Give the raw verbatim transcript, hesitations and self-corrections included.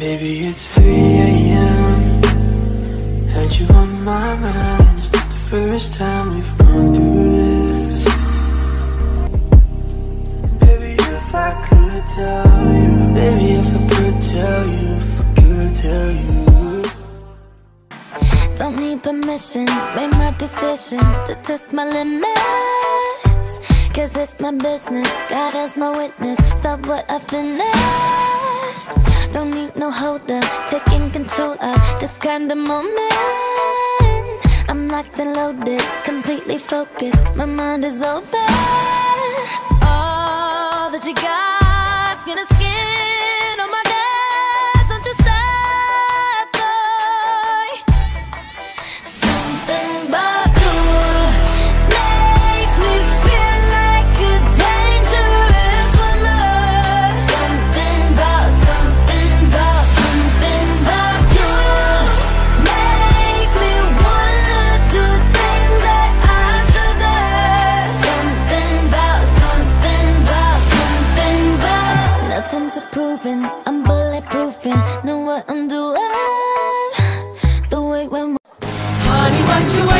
Baby, it's three A M Had you on my mind, and it's not the first time we've gone through this. Baby, if I could tell you, baby, if I could tell you, if I could tell you. Don't need permission, made my decision to test my limits. Cause it's my business, God as my witness, stop what I finished. Don't need no holder, taking control of this kind of moment. I'm locked and loaded, completely focused, my mind is open. All that you got, skin to skin on my neck. Don't you stop, boy. Something about you makes me feel like a dangerous woman. Something about, something about, something about you makes me wanna do things that I shouldn't. Something about, something about, something about. Nothing to proving, I'm bulletproofing, know what I'm doing. The way when honey, what you